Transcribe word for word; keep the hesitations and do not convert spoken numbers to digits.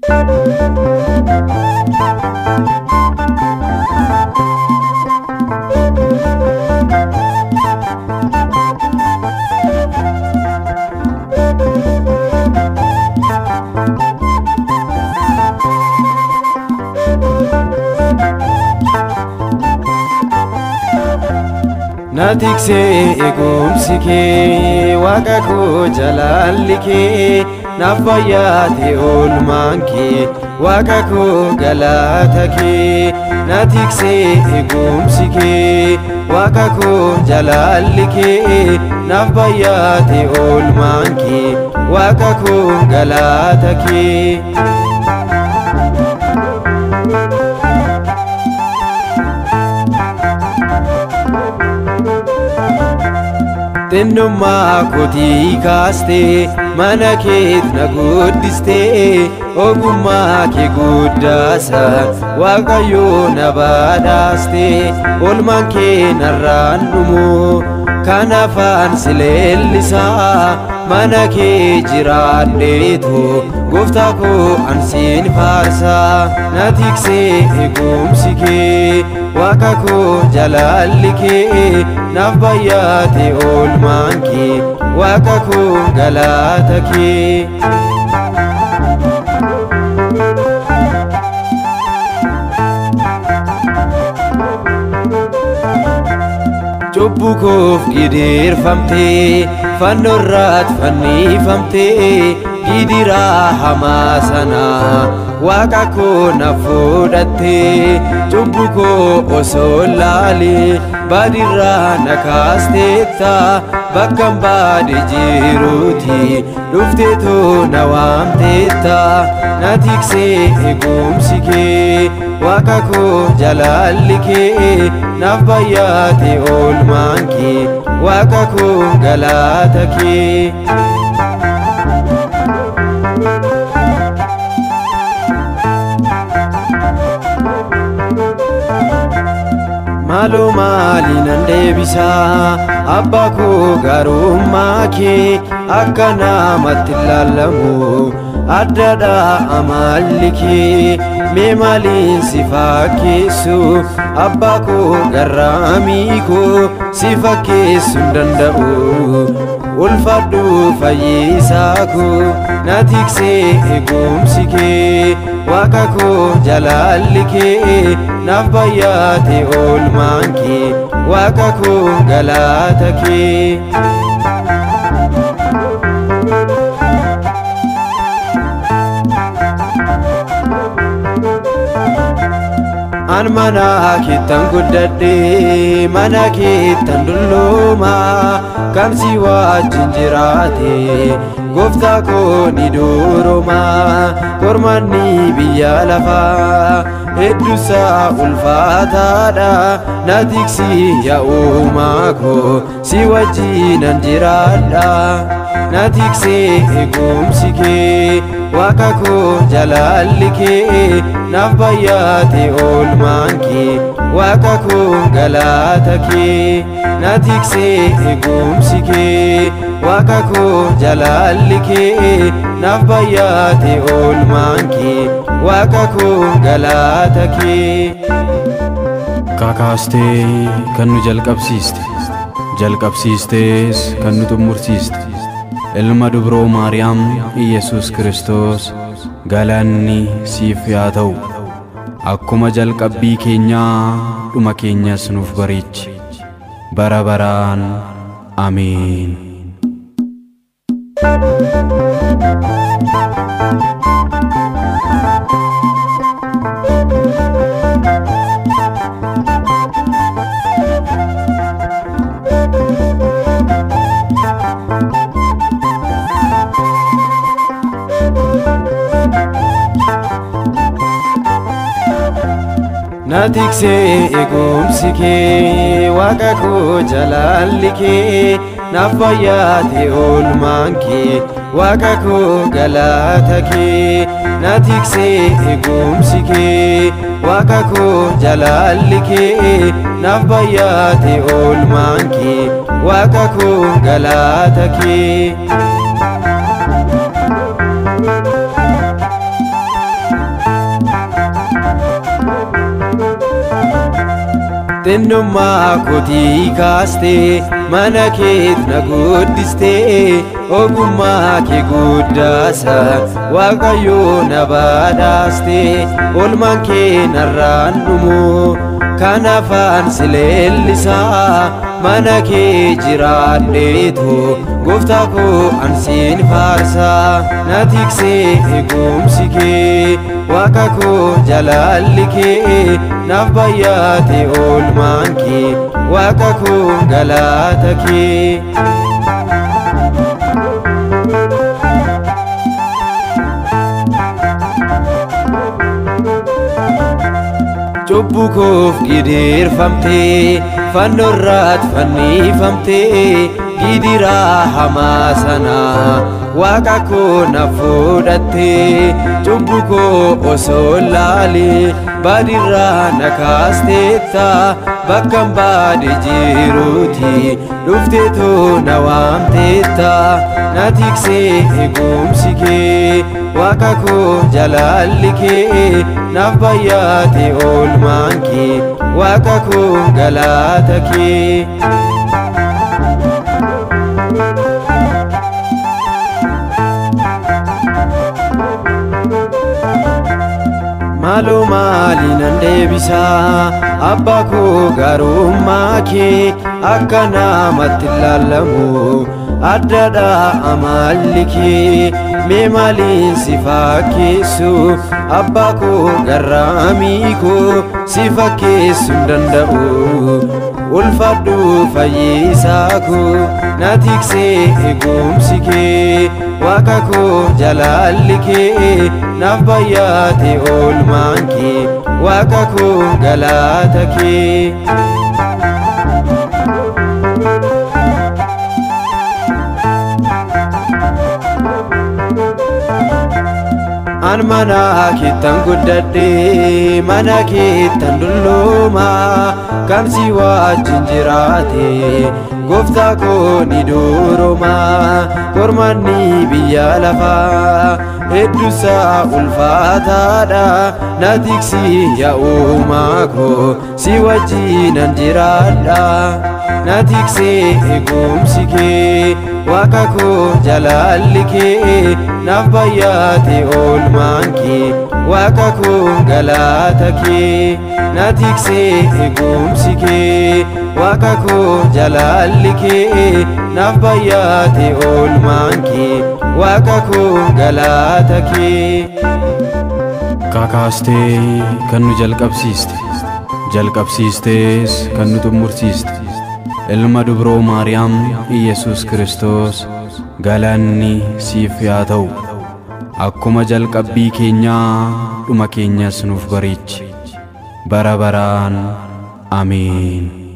ناتيكسي إقومسكي وقاكو جلالكي نفاياتي أولمانكي وقاكو غلاتكي ناتيكسي إقومسكي وقاكو جلالكي نفاياتي أولمانكي وقاكو غلاتكي Tenuma koti kaste mana ket na guddiste ogumma ke guddasa waqayyo na badaste olman ke narrandumu kanafan silellisa mana ke jiraddeetu gofta ko ansin farsa natikse egumsike waqako jalalike nafbayate olmanki waqako galataki Chubbukof gidir famte fannorrat fanni famte gidira hamasana waqako nafudatte chubbuko osolali badira nakasteta bakkam badi jiruti dufte to nawamteta natikse egumsike waqako jalalike nafbayate olmanki waqako galataki Malu mali nandebisa abbako garummake akkana matillallamu addada amallike me malin sifakesu abbako garamiko sifakesu danda'u ulfaddu fayyisako natikse egumsike waqako jalalike nafbayate olmanki waqako galataki An mana kitan guddadde mana kitan dulluma kamsi wajjin jiraate gofta ko ni duruma kormanni biyya lafa heddusa ulfaataadha natiksi ya uumako si wajjinan jiraadha natikse egumsike waqako jalalike nafbayate olmanki waqako galataki natikse egumsike waqako jalalike nafbayate olmanki waqako galataki Kakaste kan nu jalqabsiiste jalqabsiistes kan nu xumursiiste ilma dubroo maariyaam Iyesuus Kiristoos galanni siif yaa ta'u akkuma jalqabbii keenyaa dhuma keenyas nuuf bareechi bara baraan amiin. Natikse egumsike waqako jalalike nafbayate olmanki waqako galataki natikse egumsike waqako jalalike nafbayate olmanki waqako galataki Xinnummaa kootii kaastee mana keet na guddistee ogummaa kee guddaasa Waaqayyoo na badhaastee olmaan kee narraan dhumu kan afaan si leellisaa mana kee jiraadheetu gooftaa koo ansiin faarsaa na tiksee eegumsi kee Waaqa koo jaalalli kee naaf baay'ate oolmaan kee Waaqa koo galata kee. Cubbuu koof gidirfamtee fannoorraat fannifamtee gidiraa hamaa sanaa Waaqa koo na fudhattee cubbuu koo osoo laalee badirraa na kaasteetta bakkan baade jiruuti dhufteetoo na waamteetta na tiksee eegumsi kee Waaqa koo jaalalli kee naaf baay'ate oolmaan kee Waaqa koo galata kee. Maaloo maali nan deebisaa abbaa koo gaarummaa kee akka namatti ilaalamu addadha amalli kee mee maaliin si fakkeessu abbaa koo garraamii koo si fakkeessu hin danda'u ulfadhu fayyisaa koo na tiksee eegumsi kee Waaqa koo jaalalli kee naaf baay'ate oolmaan kee Waaqa koo galata kee. An mana keettan guddadhee mana keettan dulloomaa kan si wajjin jiraate gooftaa koo ni duroomaa kormanni biyya lafaa hedduusaa ulfaataadha na tiksii yaa uumaa koo si wajjinan jiraadha na tiksee eegumsi kee Waaqa koo jaalalli kee naaf baay'ate oolmaan kee Waaqa koo galata kee na tiksee eegumsi kee Waaqa koo jaalalli kee naaf baay'ate oolmaan kee Waaqa koo galata kee. Kakaastee kan nu jalqabsiiste jalqabsiistees kan nu xumursiiste ilma dubroo Maariyaam Iyesuus Kiristoos galanni siif haa ta'u akkuma jalqabbii keenyaa dhuma keenyas nuuf bareechi bara baraan amiin.